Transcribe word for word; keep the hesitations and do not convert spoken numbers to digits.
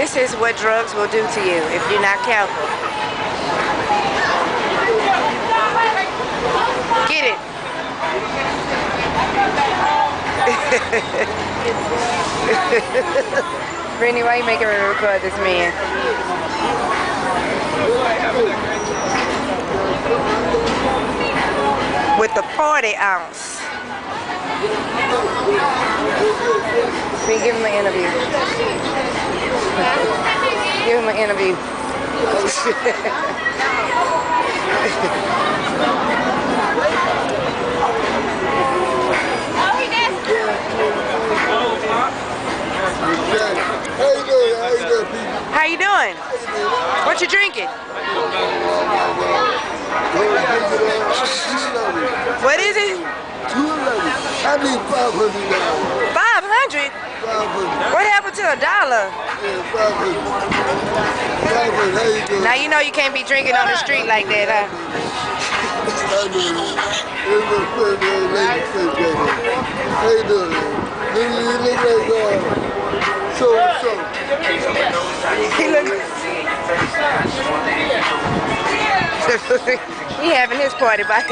This is what drugs will do to you if you're not careful. Get it. Brittany, why you making me record this man? With the forty ounce. See, give him an interview. Give him an interview. How you doing? What you drinking? What is it? two eleven. I need five hundred dollars. Five hundred? Five hundred. What happened to a dollar? Yeah, five hundred. Five hundred. How you doing? Now you know you can't be drinking on the street like that, huh? I know that. There's a friend old lady said that. How you doing? You look like uh, so and so. He look. He having his party by